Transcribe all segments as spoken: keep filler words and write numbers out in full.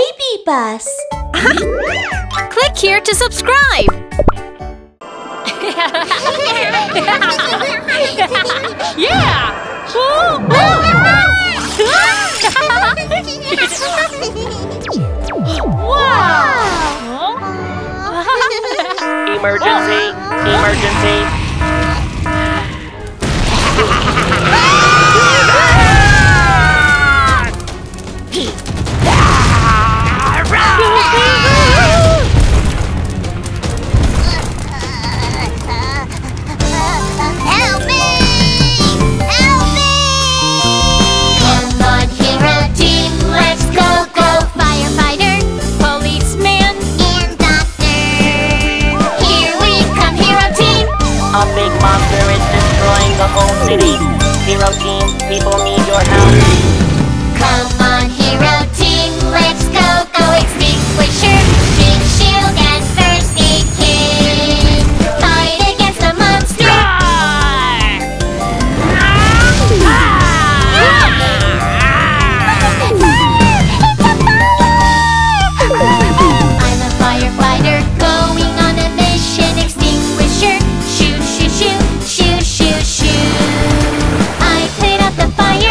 baby bus. Click here to subscribe. Yeah! Wow! Emergency! Emergency! Help me! Help me! Come on, hero team, let's go, go! Firefighter, policeman, and doctor. Here we come, hero team! A big monster is destroying the whole city. Hero team, people need your help. Come on, hero team, let's go, go! Extinguisher, big shield, and first aid kit. Fight against the monster! I'm a firefighter going on a mission. Extinguisher, shoot, shoot, shoot, shoot, shoot, shoot. I put out the fire.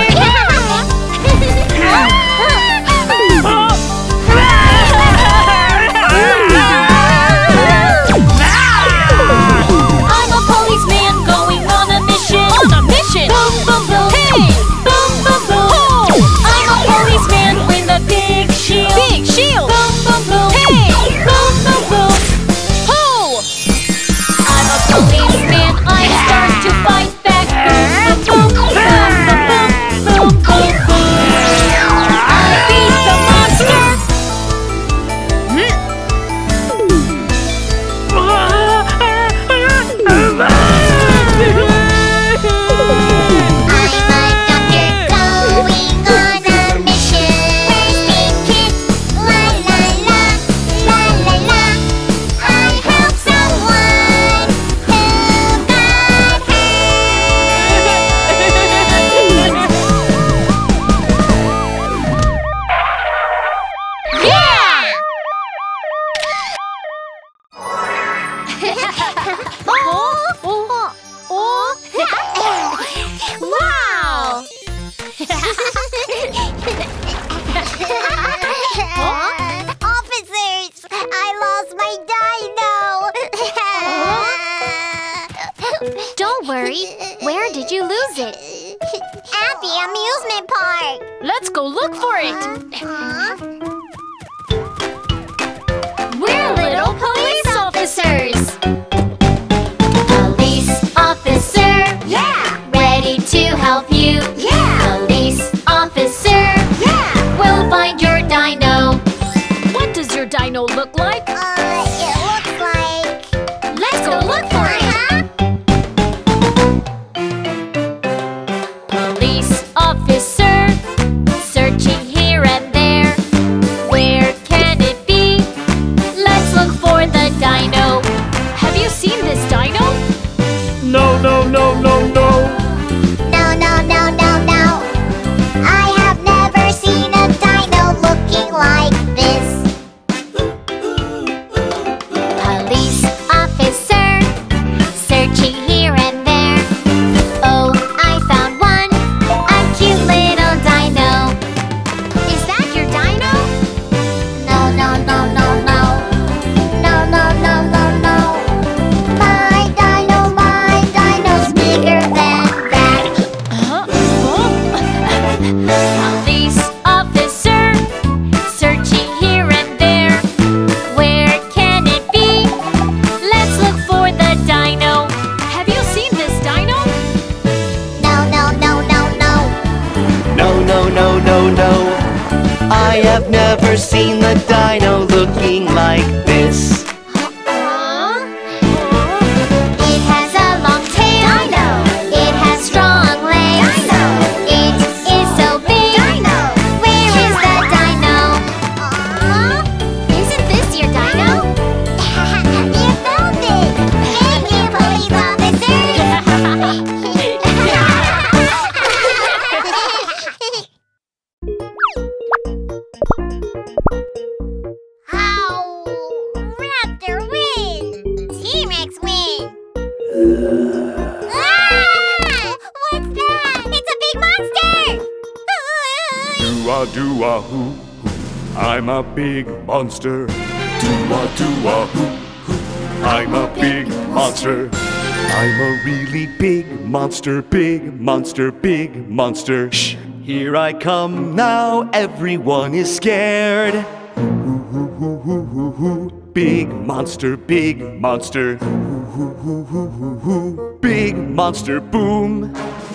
I'm a policeman going on a mission. On a mission! Boom, boom, boom. Hey! Boom, boom, boom. I'm a policeman with a big shield. Big shield! Boom, boom, boom. Hey! Boom, boom, boom. Ho! I'm a policeman. I start to fight back. Boom, boom, boom, boom, boom, boom, boom, boom. I beat the monster. I'm a doctor going on a mission. First aid kit, la la la, la la la. I help someone who got hurt. Yeah! Oh, oh, oh. Wow! Officers! I lost my dino! Don't worry. Where did you lose it? At the amusement park! Let's go look for it! We're little police officers! Police officer! Yeah! Ready to help you! Yeah! Police officer! Yeah! We'll find your dino! What does your dino look like? Uh, it looks like... Let's go look for it! Police officer, searching here and there. Where can it be? Let's look for the dino. Have you seen this dino? No, no, no, no, no. No, no, no, no, no. I have never seen a dino looking like this. Police officer, searching here and there. Oh, I found one, a cute little dino. Is that your dino? No, no, no, no, no. No, no, no, no, no. My dino, my dino's bigger than that. Huh? Police officer, searching here and there. Where can it be? Let's look for the dino. Have you seen this dino? No, no, no, no, no. No, no, no, no, no. I have never seen the dino looking like this. Huh? It has a long tail. Dino. It has strong legs. Dino. It is so big. Dino. Where is the dino? Huh? Isn't this your dino? You found it. Thank you, police officer. Oh, Raptor win! T-Rex win! Ah! What's that? It's a big monster! Do-ah, do-ah, hoo, hoo. I'm a big monster. Do-ah, do-ah, hoo, hoo. I'm a big monster. I'm a really big monster, big monster, big monster. Shh, here I come now, everyone is scared. Hoo, hoo, hoo, hoo, hoo, hoo. Big monster, big monster. Hoo, hoo, hoo, hoo, hoo, hoo. Big monster, boom.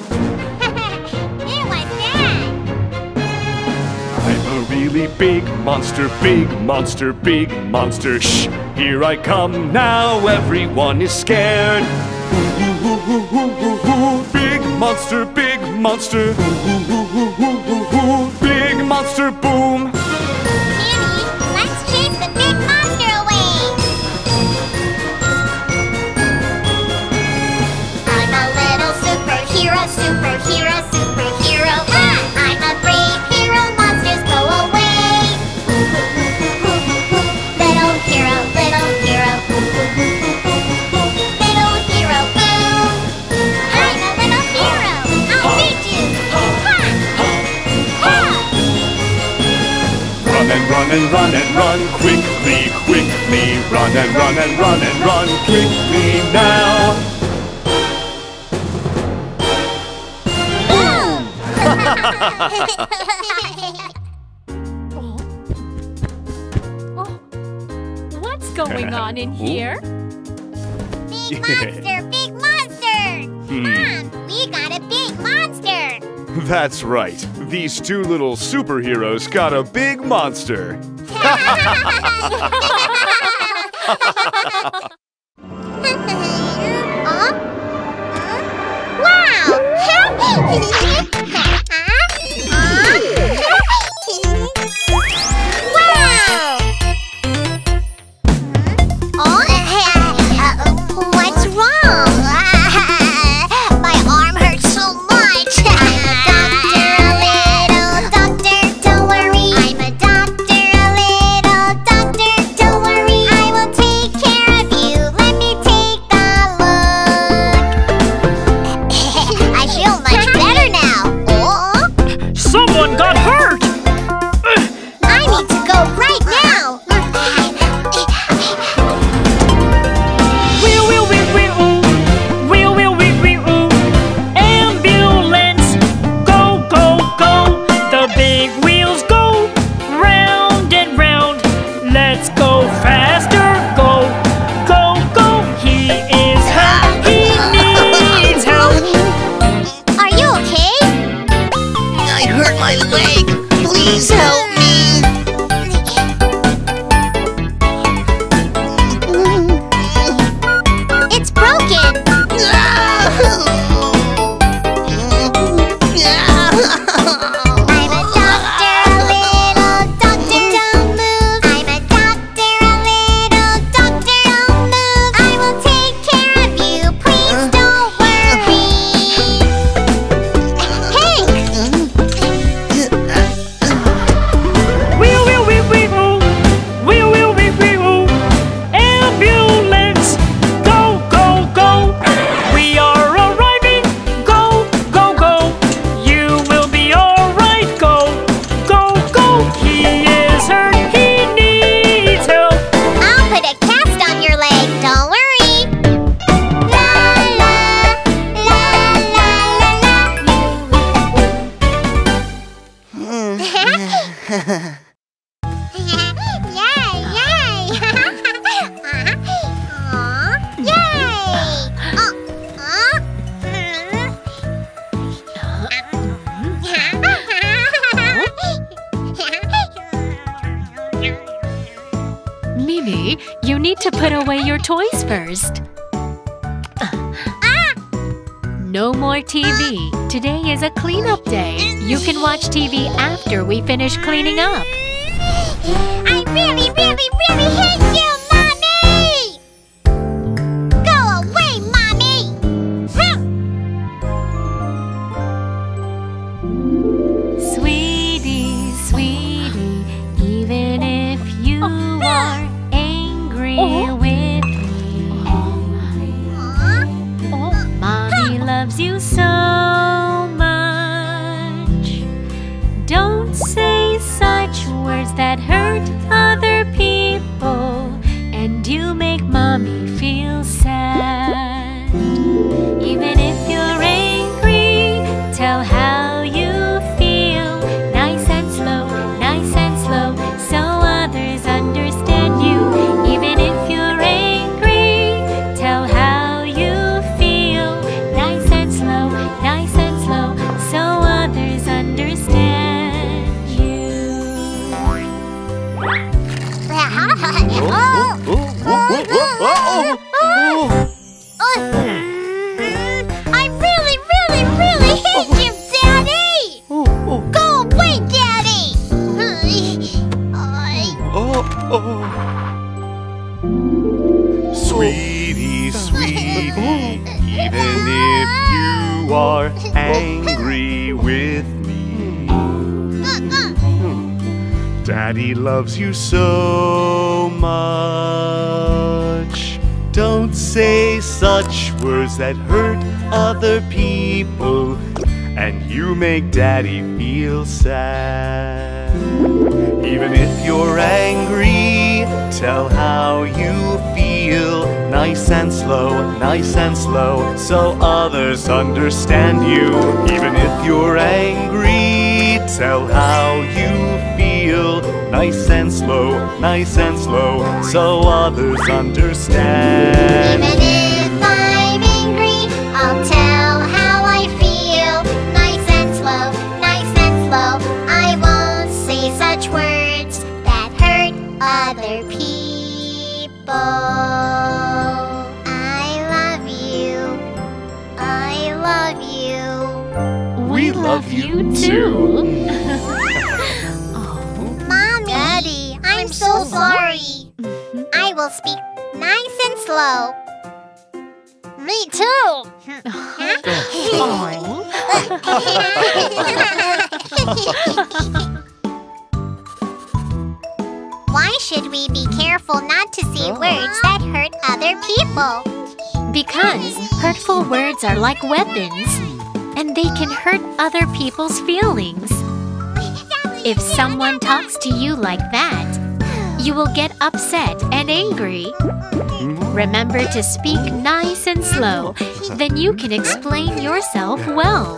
I'm a really big monster, big monster, big monster. Shh, here I come now, everyone is scared. Ooh, ooh, ooh, ooh, ooh, ooh, ooh. Big monster, big monster. Ooh, ooh, ooh, ooh, ooh, ooh, ooh. Big monster, boom. Danny, let's chase the big monster away. I'm a little superhero, superhero, superhero. Ah! I'm a brave hero, monsters go away. Little hero, little hero. Little hero, boom. I'm a little hero. I'll beat you. Ha! Ha! Run and run and run and run quickly, quickly. Run and run and run and run quickly now. What's going on in here? Big monster, big monster! Mom, we got a big monster! That's right. These two little superheroes got a big monster. Huh? Wow! Wow! Oh, what's wrong? My arm hurts so much. I'm a doctor, a little doctor, don't worry. I'm a doctor, a little doctor, don't worry. I will take care of you. Let me take a look. I feel much better now. Oh, Someone got hurt! I need to go right now. Wheel, wheel, wheel, wheel, ooh. Wheel, wheel, wheel, wheel, ooh. Ambulance, go, go, go. The big wheels go round and round. Let's go faster, go, go, go. He is hurt, he needs help. Are you okay? I hurt my leg. Please help me. It's broken. I'm a doctor, a little doctor, don't move. I'm a doctor, a little doctor, don't move. I will take care of you, please don't worry. Hank! Wheel, wheel, wheel, wheel, ooh. Wheel, wheel, wheel, wheel, ooh. Ambulance, go, go, go. We are arriving, go, go, go. You will be alright, go, go, go. He is hurt, he needs help. I'll put a cast on your leg, don't worry. La la, la la la la. Yay, yay! Aw, yay! Oh, Mimi, you need to put away your toys first. No more T V. Today is a cleanup day. You can watch T V after we finish cleaning up. I really, really, really hate you, Mommy! Go away, Mommy! Sweetie, sweetie, even words that hurt other people, and you make mommy feel sad. Even if you're angry, tell how you feel. Nice and slow, nice and slow, so others understand you. Even if you're angry, tell how you feel. Nice and slow, nice and slow, so others understand you. I really, really, really hate you, Daddy! Go away, Daddy! Sweetie, sweetie, even if you are angry with me, Daddy loves you so much. Don't say such words that hurt other people, and you make Daddy feel sad. Even if you're angry, tell how you feel. Nice and slow, nice and slow, so others understand you. Even if you're angry, tell how you feel. Nice and slow, nice and slow, so others understand. Even if I'm angry, I'll tell how I feel. Nice and slow, nice and slow, I won't say such words that hurt other people. I love you. I love you. We love you too. Mommy. Daddy, I'm so sorry. I will speak nice and slow. Me too. Why should we be careful not to say words that hurt other people? Because hurtful words are like weapons, and they can hurt other people's feelings. If someone talks to you like that, you will get upset and angry. Remember to speak nice and slow, then you can explain yourself well.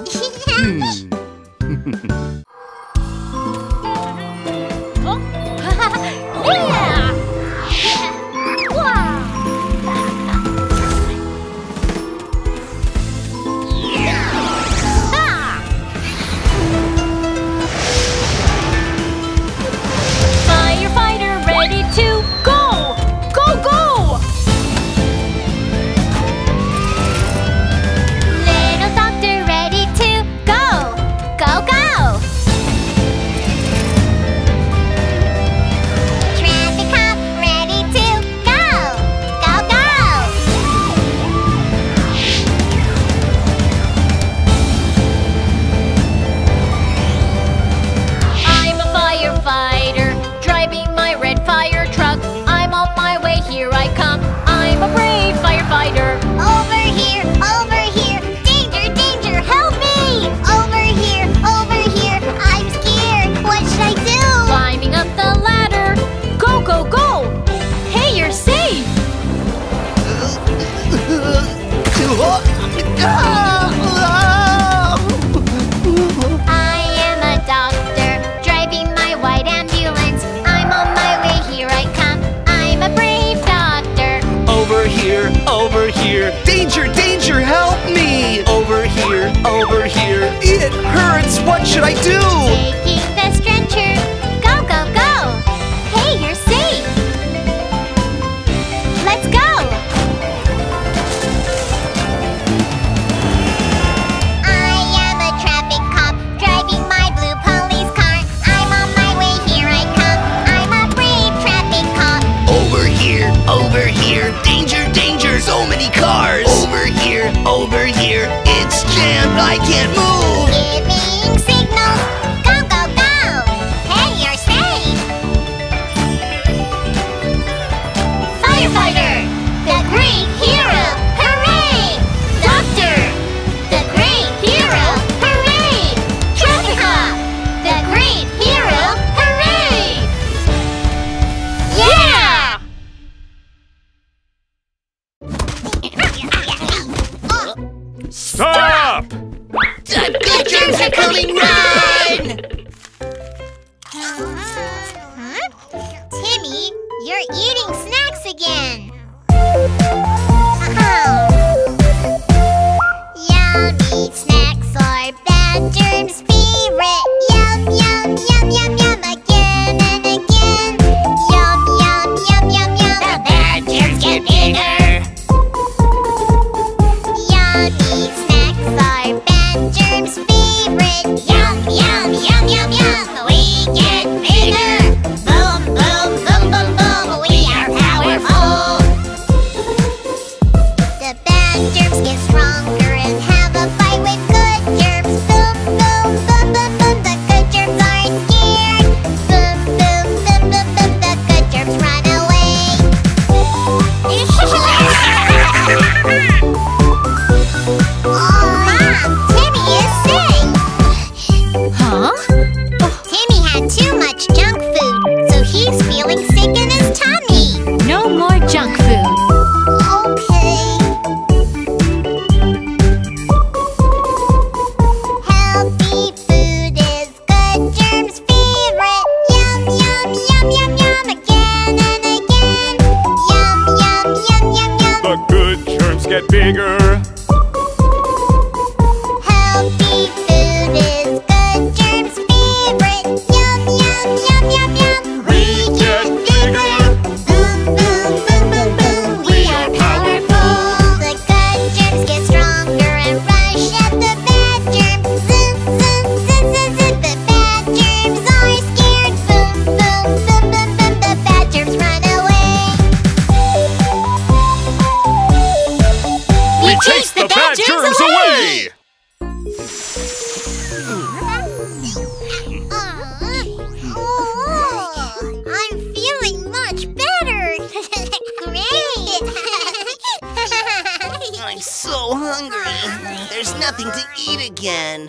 Firefighter ready to go! Go, go! Little doctor ready to go. Go, go. Traffic cop ready to go. Go, go. I'm a firefighter, driving my red fire truck. I'm on my way, here I come. I'm a brave firefighter. Over here, over here. Danger, danger, help me. Over here, over here. I'm scared. What should I do? Climbing up the ladder. Go, go, go! Hey, you're safe! I am a doctor, driving my white ambulance. I'm on my way, here I come. I'm a brave doctor. Over here, over here. Danger, danger, help me! Over here, over here. It hurts, what should I do? Taking the stretcher. Go, go, go. Hey, you're safe. Let's go. I am a traffic cop, driving my blue police car. I'm on my way, here I come. I'm a brave traffic cop. Over here, over here. Danger, danger, so many cars. Over here, over here. It's jammed, I can't move. Giving signals. Go, go, go. Hey, you're safe. Firefighter, the great hero. Hooray! Doctor, the great hero. Hooray! Traffic cop, the great hero. Hooray! again. Oh. Yummy snacks are bad germs' favorite. Yum, yum, yum, yum, yum, again and again. Yum, yum, yum, yum, yum. The bad germs get bigger. Yummy snacks are bad germs' favorite. Yum, yum, yum, yum, yum. We get bigger. Boom, boom, boom, boom, boom. We are powerful. The bad germs get stronger and have a fight with good germs. Boom, boom, boom, boom, boom. The good germs are scared. Boom, boom, boom, boom, boom. The good germs run away. Mom, Timmy is sick. Huh? Timmy had too much junk food, so he's feeling sick in his tummy. No more junk food. Okay. Healthy food is good germs' favorite. Yum, yum, yum, yum, yum, again and again. Yum, yum, yum, yum, yum. The good germs get bigger. Healthy food is good germs' favorite. Yum, yum, yum, yum, yum. We get bigger. Boom, boom, boom, boom, boom. We are powerful. The good germs get stronger and rush at the bad germs. Zoom, zoom, zoom, zoom, zoom. The bad germs are scared. Boom, boom, boom, boom, boom. The bad germs run away. We Chase the bad germs away! Oh, I'm feeling much better. Great. I'm so hungry. There's nothing to eat again.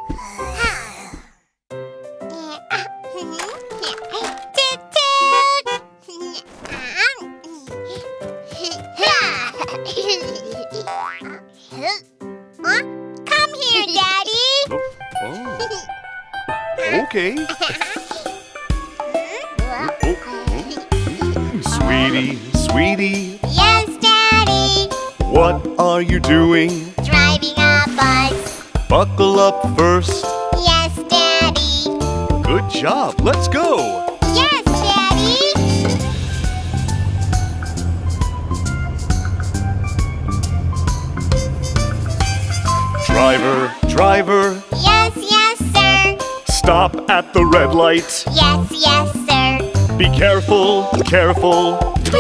Huh? Come here, Daddy. Oh. Okay. Sweetie, sweetie, Yes, Daddy. what are you doing? Driving a bus. Buckle up first. Yes, Daddy. Good job, let's go. Yes, Daddy. Driver, driver, Yes, yes, sir. stop at the red light. Yes, yes, sir. Be careful, careful.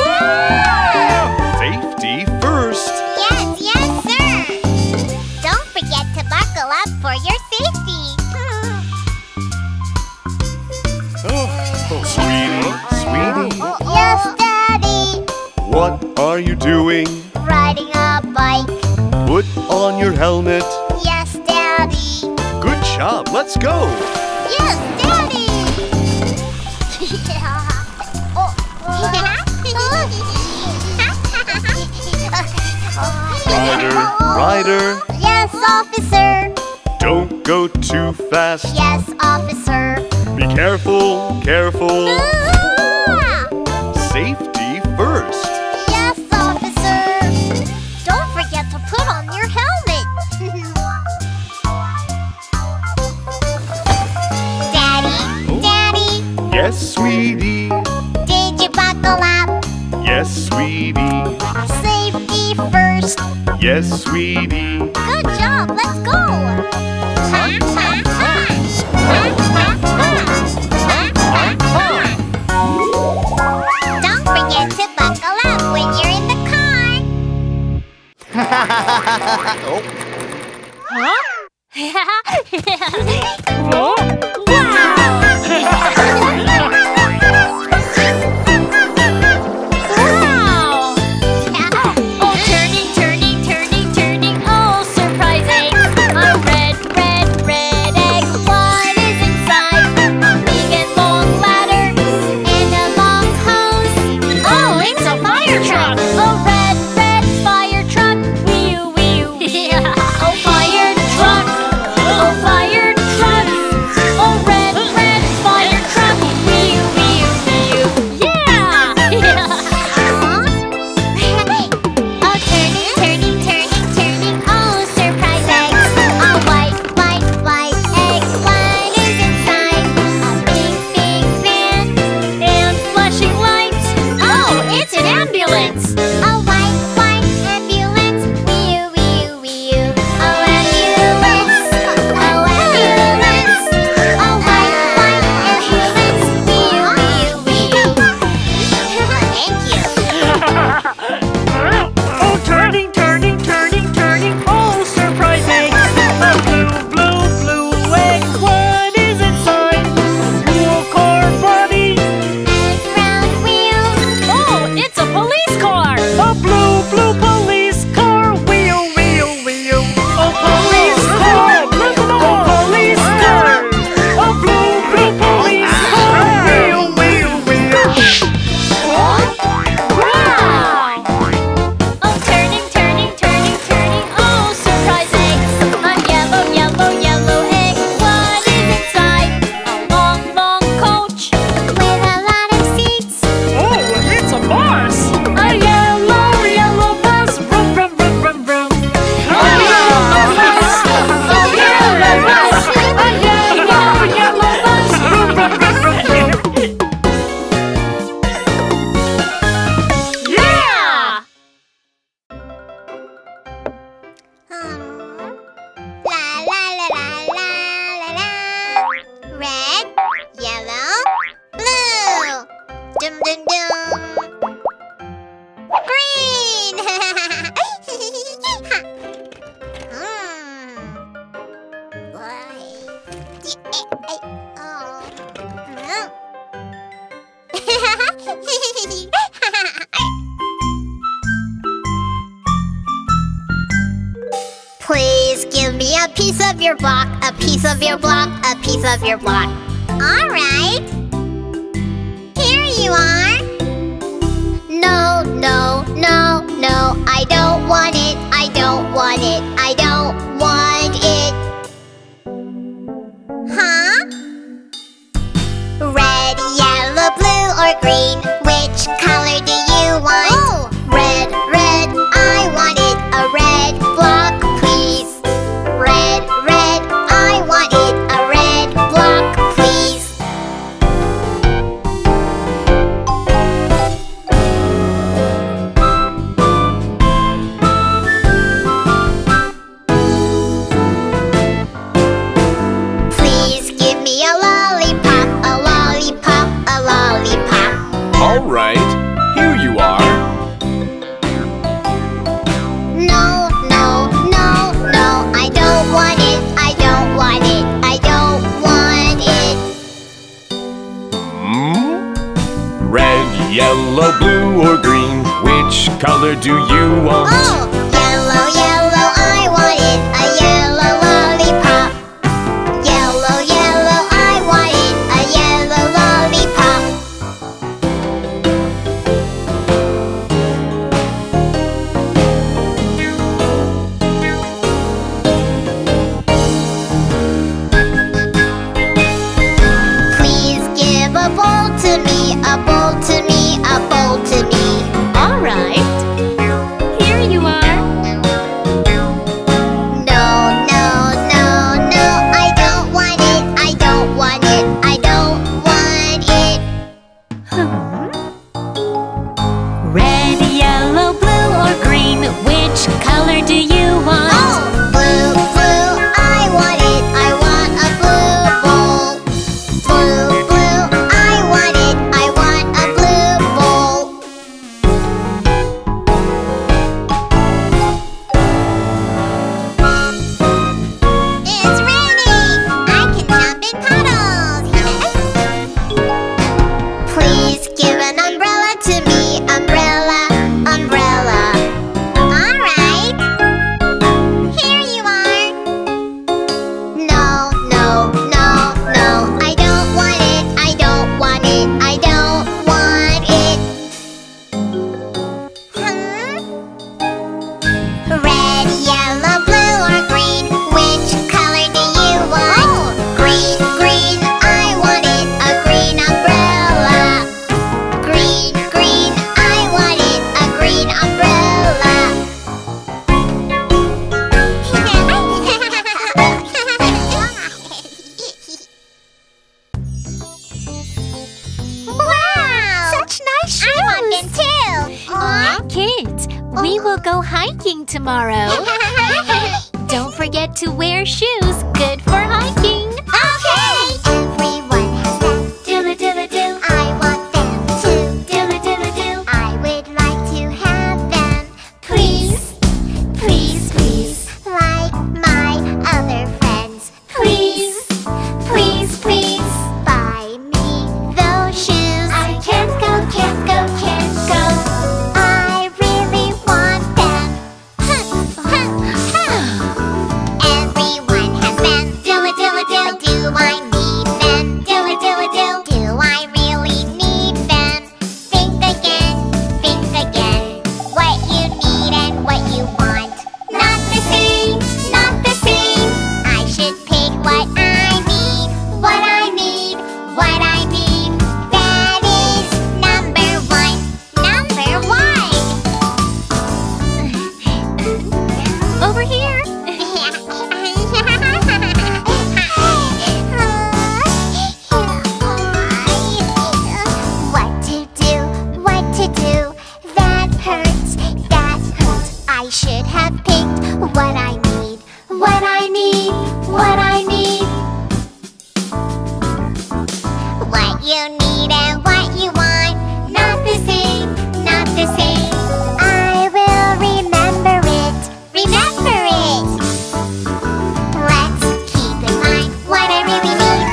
Safety first. Yes, yes, sir. Don't forget to buckle up for your safety. Sweetie, sweetie, Yes, Daddy. what are you doing? Riding a bike. Put on your helmet. Yes, Daddy. Good job, let's go. Yes, Daddy. Rider, rider, Yes, officer. don't go too fast. Yes, officer. Be careful, careful. Ah! Safety first. Yes, officer. Don't forget to put on your helmet. Daddy, Daddy, Yes, sweetie. did you buckle up? Yes, sweetie. Safety first. Yes, sweetie. Good job, let's go. Ha, ha, ha. Ha, ha, ha. Don't forget to buckle up when you're in the car. Huh? Wow! Oh, turning, turning, turning, turning, oh, surprising! A red, red, red egg. What is inside? A big and long ladder and a long hose. Oh, it's a fire truck! A red, red fire truck. Wee wee wee. Oh, fire truck! Oh, fire truck! Oh, Oh, turning, turning, turning, turning. Oh, surprising. A blue, blue, blue egg. What is inside? Blue car body. Round wheels. Oh, it's a police car! A blue, blue police car. Wheel, wheel, wheel. A police car. A police car. A blue, blue police car. Wheel, wheel, wheel. Wow! Oh, turning, turning, turning, turning. Oh, surprising! A yellow, yellow, yellow egg. What is inside? A long, long coach. With a lot of seats. Oh, it's a bus. A yellow, yellow bus. Vroom, vroom, vroom, vroom, vroom. A yellow bus. A yellow bus. A yellow, yellow bus. Vroom, vroom, vroom, vroom, vroom. Yeah! La la la la la la la. Red, yellow, blue. Dum dum dum. Green. Hmm. Why? Yeah, eh, eh, oh. Hmm. Please give me a piece of your block, a piece of your block, a piece of your block. All right. Here you are. No, no, no, no. I don't want it. I don't want it. I don't want it. Huh? Red, yellow, blue, or green. Which color do you want? Oh. Red, red. I want it. A red block, please. Red, red. I want it. A red block, please. Please give me a lollipop, a lollipop, a lollipop. All right, here you are. No, no, no, no, I don't want it, I don't want it, I don't want it. Hmm? Red, yellow, blue, or green? Which color do you want? Oh, yellow, yellow, I want it, a yellow lollipop. Yellow, yellow, I want it, a yellow lollipop. Please give a bowl to me, a bowl to me, a bowl to me. All right. Here you are. No, no, no, no, I don't want it, I don't want it, I don't want it. Red, yellow, blue, or green? Which color do you want? Oh, blue, blue, I want it, I want a blue bowl. Blue, blue, I want it, I want a blue bowl. It's raining! I can jump in puddles! Please give an umbrella to me, umbrella, umbrella. All right. Here you are. No, no, no, no. I don't want it, I don't want it, I don't want it. Hmm? Red, yellow, blue, or green? Which color do you want? Oh, green, green, I want it, a green umbrella. Green, green, I want it, a green umbrella. Wow! Such nice shoes! I want them too! Aw. Kids, we will go hiking tomorrow. Don't forget to wear shoes good for hiking. Okay! Everyone has them. Diddle diddle do. I want them too. Diddle diddle do. I would like to have should have picked what I need, what I need, what I need. What you need and what you want, not the same, not the same. I will remember it, remember it. Let's keep in mind what I really need.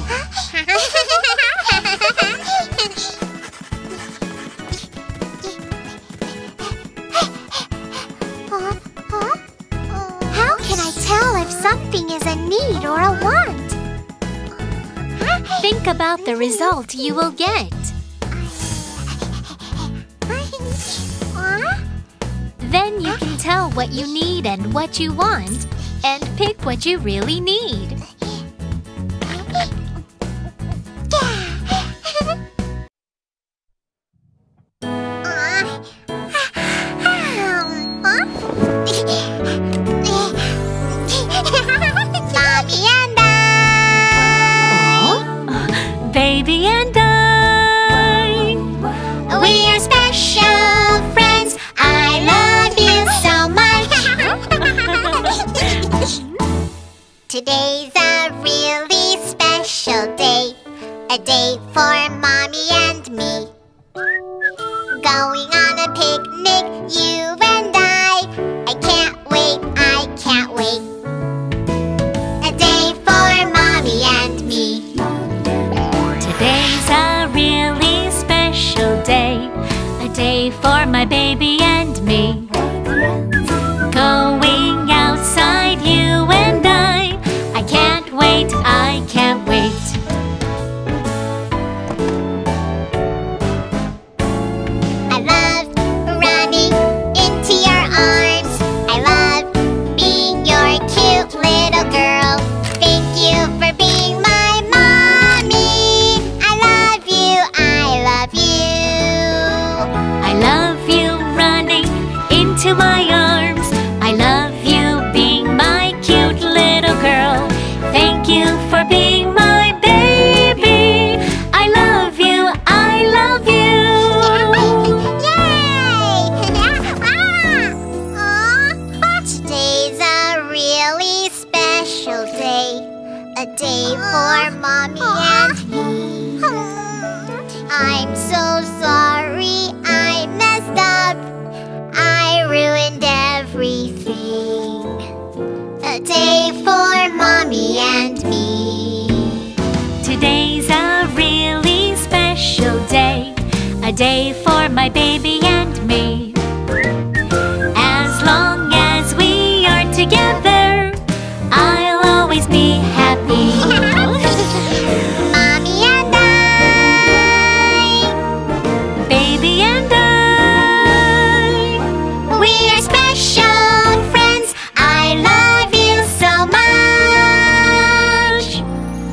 How can I tell if something is a need or a want? Think about the result you will get. Then you can tell what you need and what you want, and pick what you really need. Mommy and I. Baby and I, We are special friends. I love you so much. Today's a really special day, a day for Mommy and me. Going on a picnic, you and I. I can't wait, I can't wait. A day for Mommy and me. today's a really special day, a day for my baby and me. Going outside, you and I. I can't wait, I can't wait. I love running into your arms. I love being your cute little girl. Thank you for being my mommy. I love you, I love you. I love you running into my arms. I love you being my cute little girl. Thank you for being my baby. I love you, I love you. Today's a really special day, a day for Mommy and me. I'm so sorry I messed up. I ruined everything. A day for Mommy and me. Today's a really special day, a day for my baby and me. As long as we are together, I'll always be happy. Mommy and I. Baby and I, We are special friends. I love you so much.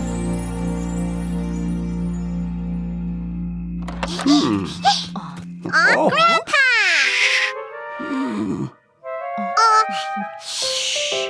Aw, Grandpa! Aw, shh.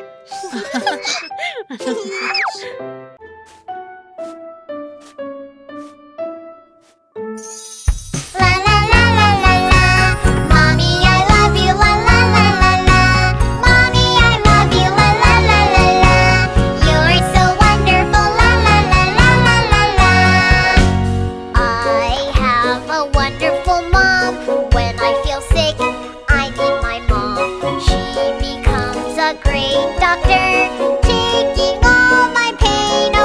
La la la la la la. Mommy, I love you. La la la la la. Mommy, I love you. La la la la la. You're so wonderful. La la la la la la la. I have a wonderful mom. When I feel sick, I need my mom. She becomes a great doctor, taking all my pain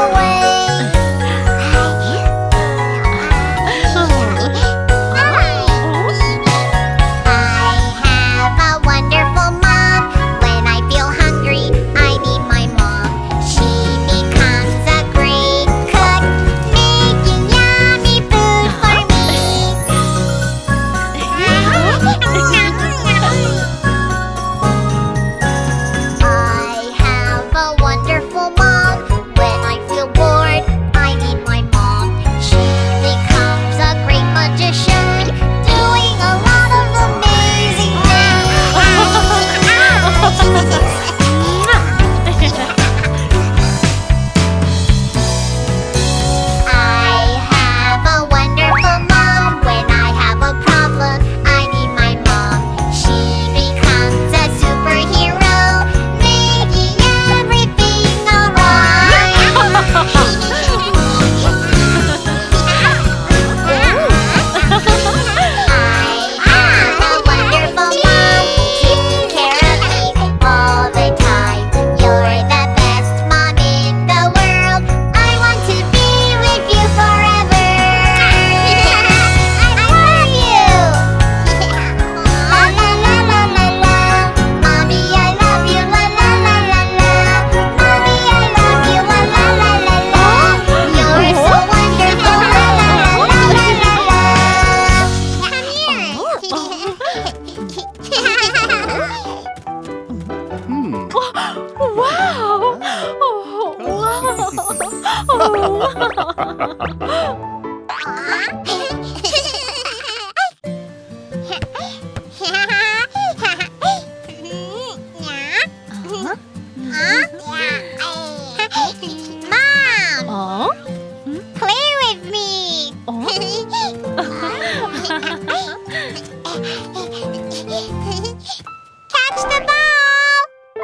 Catch the ball!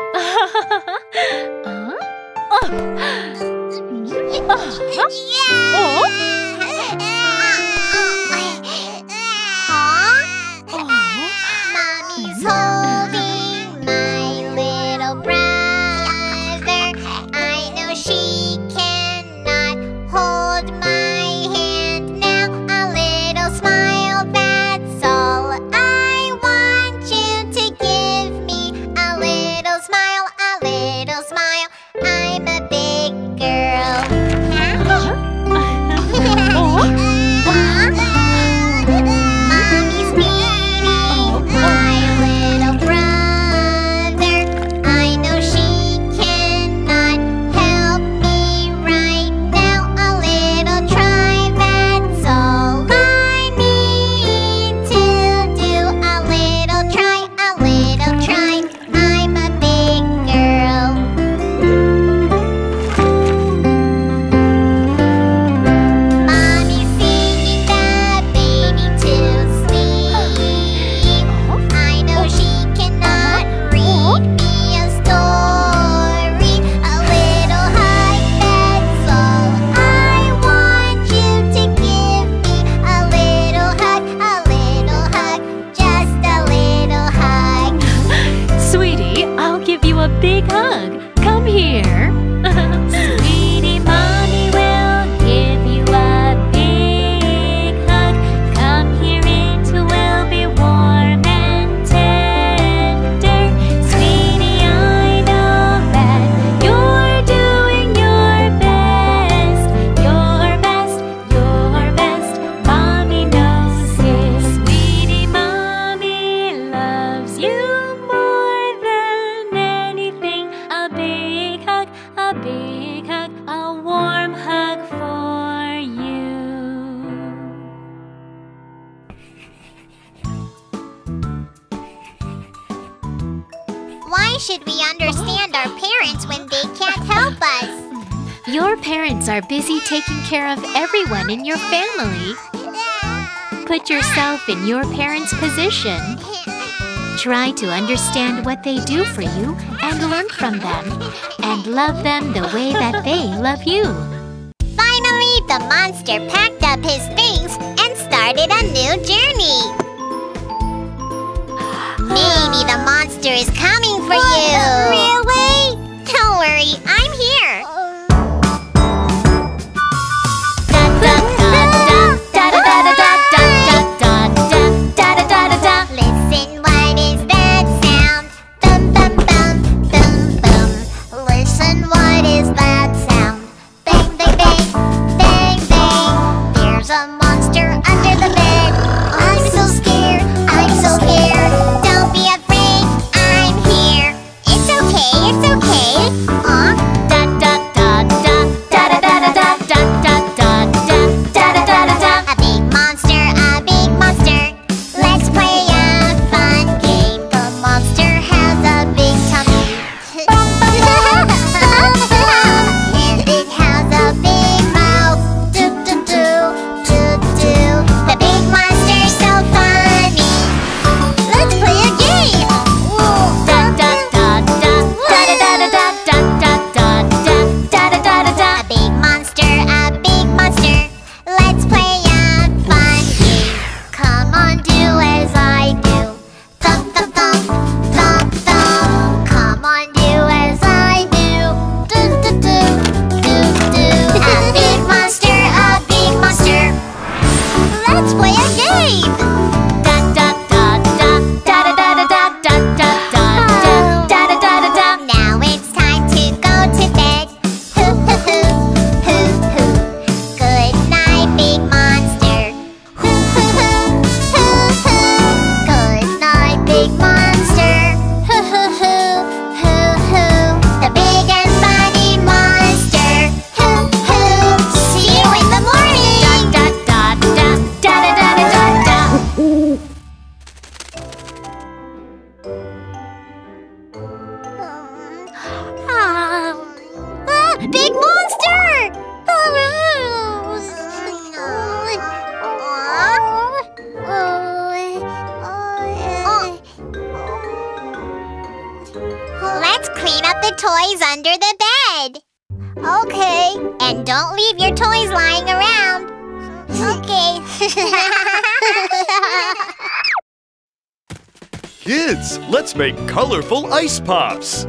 Mommy's holding my little brother. I know she cannot hold my hand now. A little smile, that's all I want you to give me. A little smile, a little smile. I'm a big girl. Mommy's beating my little brother. I know she cannot help me right now. A little try, that's all I need to do. A little try, a little try. I'm a big girl. Mommy's singing the baby to sleep. I know she cannot read me a story. A little hug, that's all I want you to give me. A little hug, a little hug, just a little hug. Sweetie, I'll give you a big hug. Come here. Sweetie, Mommy will give you a big hug. Come here, it will be warm and tender. Sweetie, I know that you're doing your best. Your best, your best. Mommy knows it. Sweetie, Mommy loves you more than anything. A big hug, a big hug, a warm hug for you. Why should we understand our parents when they can't help us? Your parents are busy taking care of everyone in your family. Put yourself in your parents' position. Try to understand what they do for you and learn from them. And love them the way that they love you. Finally, the monster packed up his things and started a new journey. Maybe the monster is coming for you. Really? Don't worry, I'm here. Listen, what is that sound? Bum bum bum bum bum. Listen, what is that sound? Bang bang bang bang bang. There's a monster under the bed. I'm so scared, I'm so scared. Don't be afraid, I'm here. It's okay. toys under the bed. Okay. And don't leave your toys lying around. Okay. Kids, let's make colorful ice pops.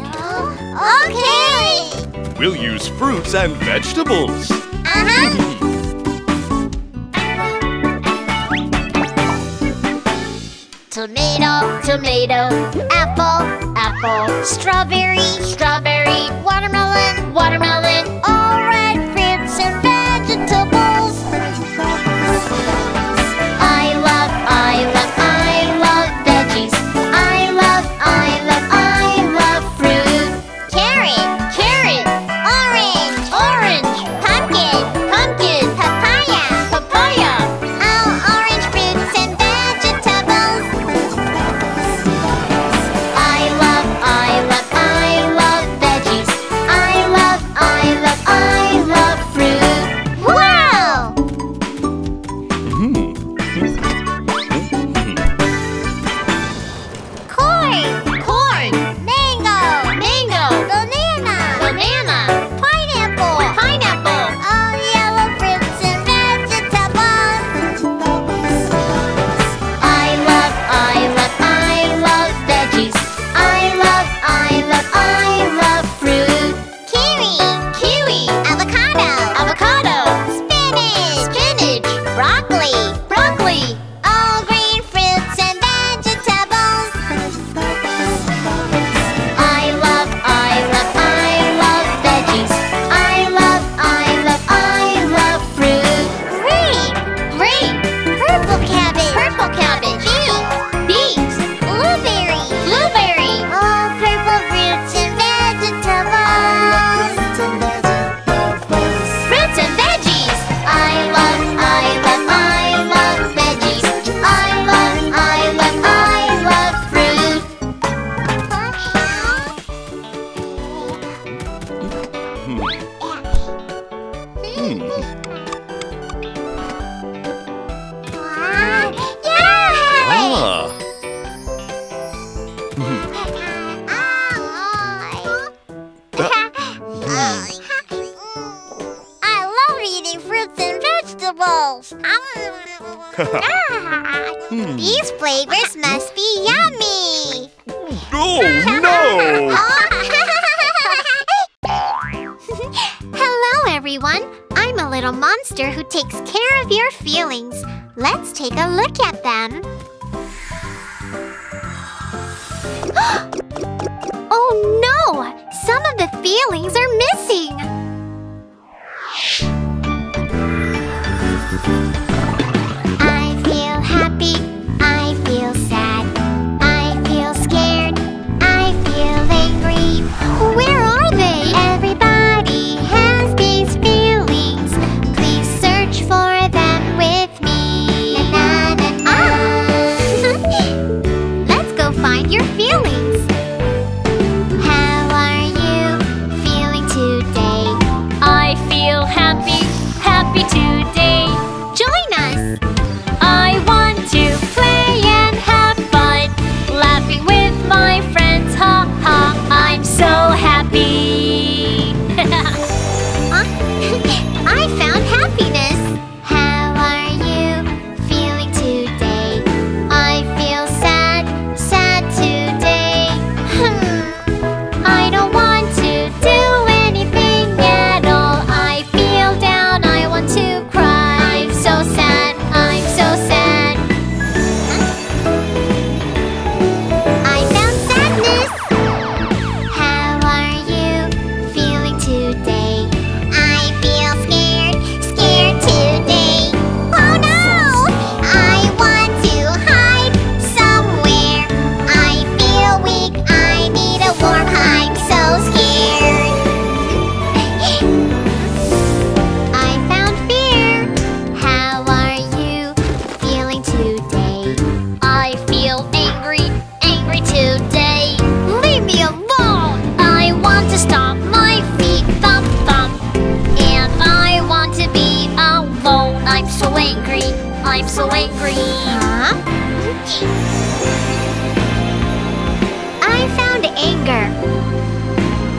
Okay. We'll use fruits and vegetables. Uh-huh. Tomato, tomato, apple, apple, strawberry, strawberry, watermelon, watermelon, all red fruits and vegetables. I love, I love, I love veggies. I love, I love, I love fruit. Carrot, carrot, orange, orange, pumpkin, pumpkin, papaya, papaya. All orange fruits and vegetables. I love, I love, I love veggies. I love, I love, I love fruit. Wow! Corn, corn, mango, mango, banana, banana, pineapple, pineapple, all yellow fruits and vegetables. I love, I love, I love veggies. I love, I love, I love fruit. Kiwi, kiwi, avocado, avocado, spinach, spinach, broccoli, broccoli, all green fruits and vegetables. I love, I love, I love veggies. I love, I love, I love fruit. Green, green, purple cabbage, purple cabbage, beet, beet, blueberry, blueberry, all purple fruits and vegetables. Fruits and veggies. I love, I love, I love veggies. I love, I love, I love fruit. Ah. I love eating fruits and vegetables. These flavors must be yummy. Oh, no! Hello, everyone. I'm a little monster who takes care of your feelings. Let's take a look at them. Oh no! Some of the feelings are missing. I feel happy. I feel sad. I feel scared. I feel angry. Where are they? Everybody has these feelings. Please search for them with me. Na, na, na, na. Let's go find your feelings. How are you feeling today? I feel happy, happy today. Join us. I want to play and have fun, laughing with my friends. Ha ha, I'm so happy. Huh? I found happiness. How are you feeling today? I feel sad, sad today. Hmm. I don't want to do anything at all. I feel down, I want to cry. I'm so sad, I'm so sad. Huh? I found sadness. How are you feeling today? I feel scared, scared today. Oh no! I want to hide somewhere. I feel weak, I need a warm hug. I'm so scared. I found fear. How are you feeling today? I feel angry, angry today. Leave me alone! I want to stomp my feet, thump thump, and I want to be alone. I'm so angry, I'm so angry. Huh? I found anger.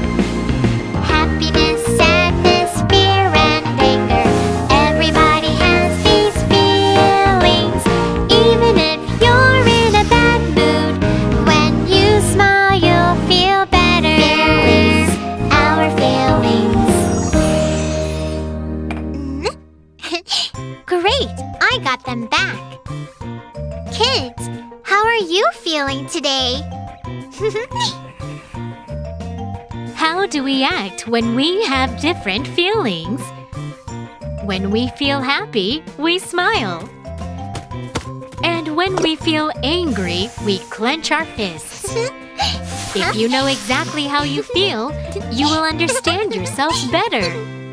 Kids, how are you feeling today? How do we act when we have different feelings? When we feel happy, we smile. And when we feel angry, we clench our fists. If you know exactly how you feel, you will understand yourself better.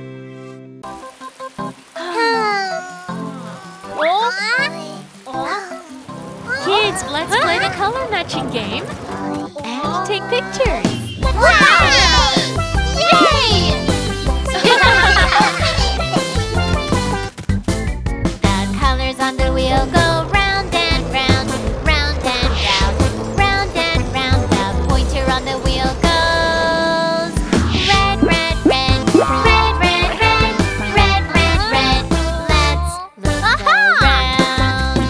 Kids, let's play the color matching game and take pictures. Wow! Yay! The colors on the wheel go round and round, round and round, round and round. The pointer on the wheel goes red, red, red, red, red, red, red, red, red. Let's look around.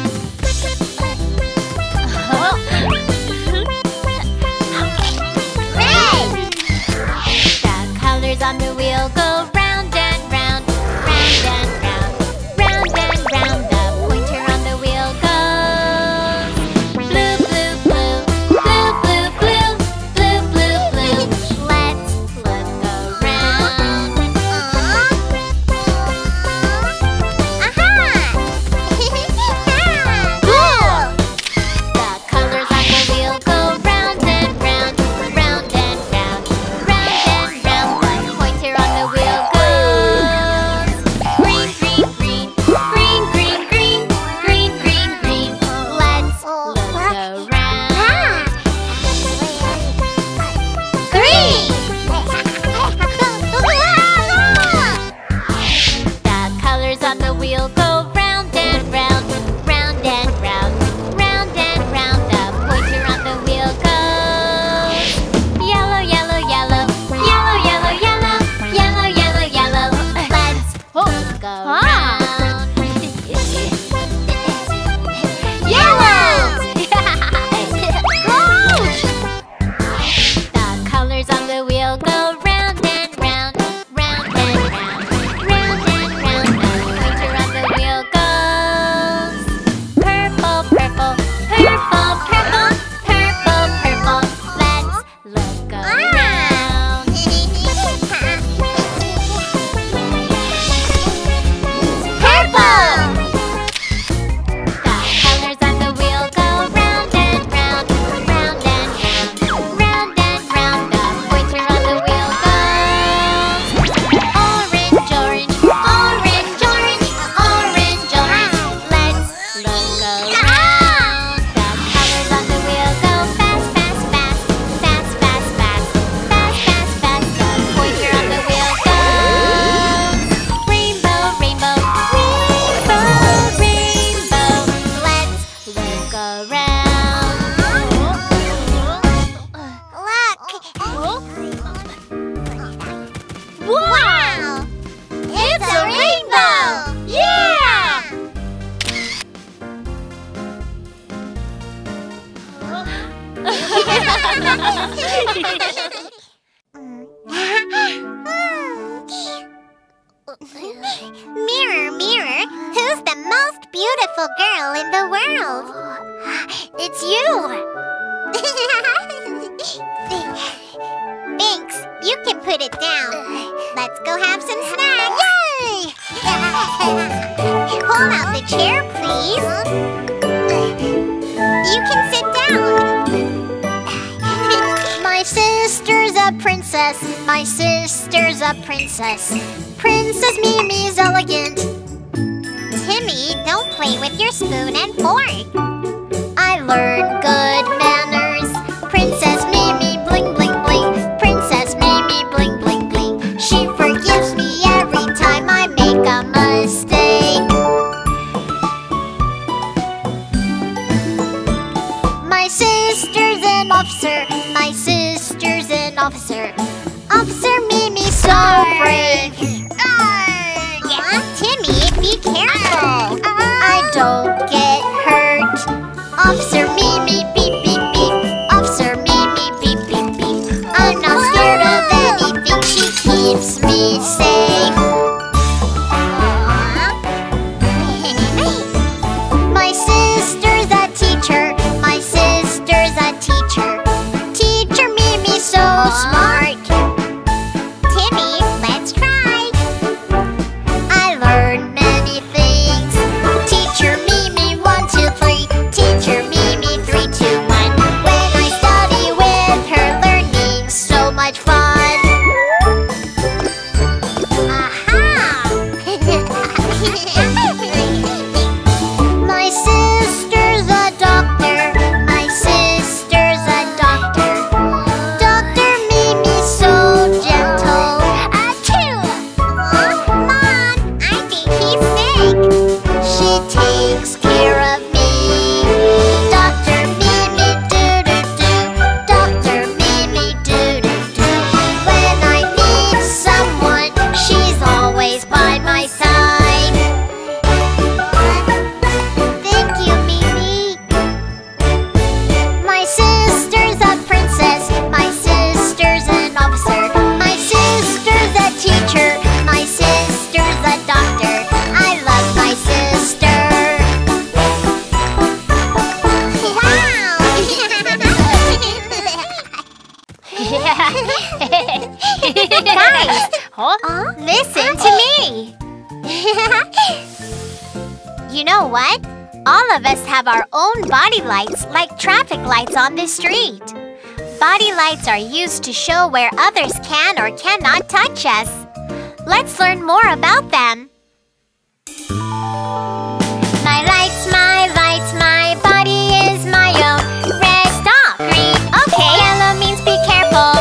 The colors on the wheel go round and round, round and round, round and round. The pointer on the wheel goes blue, blue, blue, blue, blue, blue, blue, blue, blue. Let's look around. Aha! The colors on the wheel go round and round, round and round, round and round. The pointer on the wheel goes green, green, green, green, green, green, green, green, green. Let's look around. Green! The colors on the wheel go round and round, round and round, round and round. The pointer on the wheel goes yellow, yellow, yellow, yellow, yellow, yellow, yellow, yellow, yellow. Let's look around. Yellow! The colors on the wheel go round and round, round and round, round and round. The pointer on the wheel goes purple, purple, purple, purple, purple, purple. Let's look around. Purple! The colors on the wheel go round and round, round and round, round and round. The pointer on the wheel goes orange, orange, orange, orange, orange, orange. Let's look around. The colors on the wheel go fast, fast, fast, fast, fast, fast, fast, fast, fast. The pointer on the wheel goes rainbow, rainbow, rainbow, rainbow. Let's look around. Look! Wow! It's a rainbow! Yeah! Mirror, mirror, who's the most beautiful girl in the world? It's you! Thanks, you can put it down. Let's go have some snacks. Yay! Pull out the chair, please. You can sit down. My sister's a princess. My sister's a princess. Princess Mimi's elegant. Timmy, don't play with your spoon and fork. I learned good manners. Princess Mimi, bling, bling, bling. Princess Mimi, bling, bling, bling. She forgives me every time I make a mistake. My sister's an officer. My sister's an officer. Officer Mimi, so brave. Yeah, Timmy, be careful. I don't get hurt. Officer Mimi, beep, beep, beep. Officer Mimi, beep, beep, beep. I'm not scared of anything. She keeps me safe. My sister's a teacher. Guys, listen to me. You know what? All of us have our own body lights, like traffic lights on the street. Body lights are used to show where others can or cannot touch us. Let's learn more about them. My lights, my lights, my body is my own. Red, stop. Green, okay. Yellow means be careful.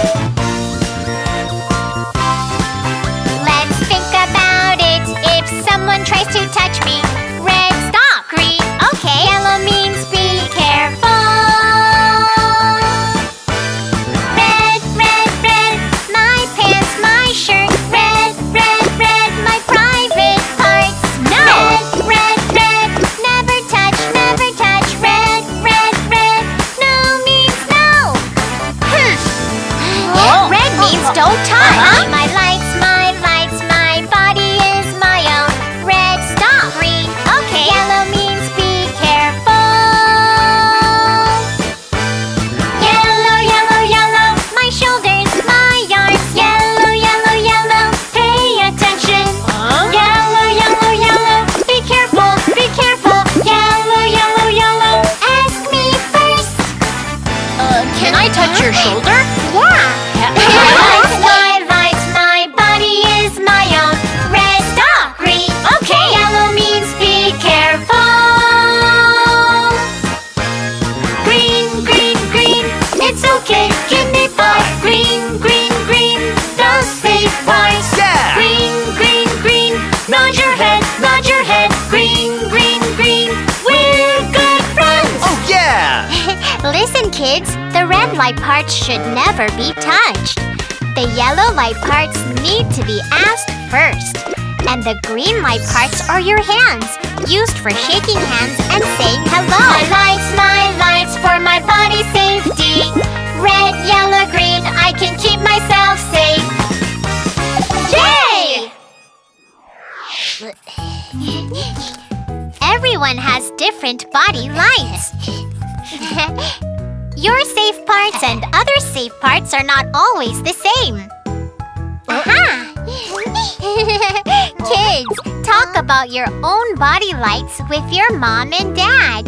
Let's think about it. If someone tries to touch me, red, stop. Green, okay. Yellow means be careful. Red, red, red, my pants, my shirt. Red, red, red, my private parts. No. Red, red, red, never touch, never touch. Red, red, red, no means no. Hmm. Red means don't touch. My lights, my lights, my body is my own. Red, stop. Green, okay. Yellow means be careful. Yellow, yellow, yellow, my shoulders, my arms. Yellow, yellow, yellow, pay attention. Yellow, yellow, yellow, be careful, be careful. Yellow, yellow, yellow, ask me first. Uh, can I touch your shoulder? Yeah. My lights, my lights, my body is my own. Red, stop. Green, okay. Yellow means be careful. Green, green, green, it's okay. Give me five. Green, green, green, the safe parts. Yeah. Green, green, green, nod your head, nod your head. Green, green, green, we're good friends. Oh, yeah! Listen, kids, the red light parts should never be touched. The yellow light parts need to be asked first. And the green light parts are your hands, used for shaking hands and saying hello. My lights, my lights, for my body's safety. Red, yellow, green, I can keep myself safe. Yay! Everyone has different body lights. Your safe parts and other safe parts are not always the same. Aha! Kids, talk about your own body lights with your mom and dad.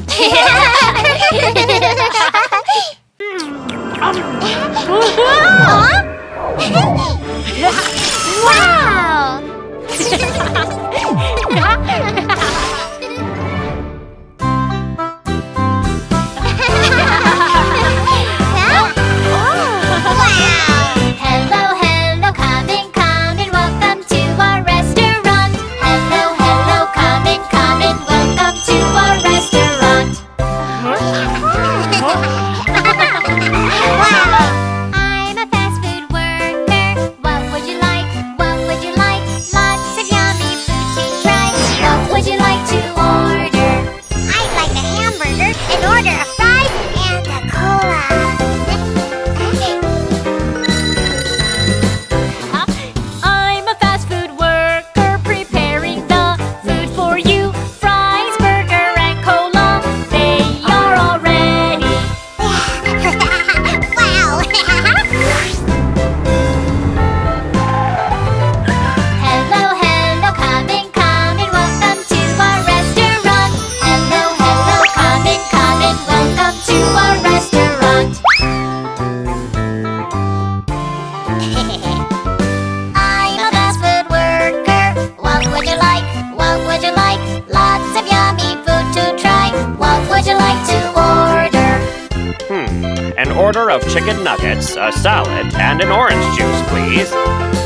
Wow! Hello, hello, come in, come in, welcome to our restaurant. Hello, hello, come in, come in, welcome to our restaurant. I'm a fast food worker. What would you like? What would you like? Lots of yummy food to try. What would you like to order? I'd like a hamburger and order a fries and a cola. I'm a fast food worker preparing the food for you. Fries, burger, and cola, they are all ready. Wow! Hello, hello, come in, come in, welcome to our restaurant. Hello, hello, come in, come in, welcome to our restaurant. I'm a fast food worker. What would you like? What would you like? Lots of yummy food to try. What would you like to order? Hmm. An order of chicken nuggets, a salad, and an orange juice, please.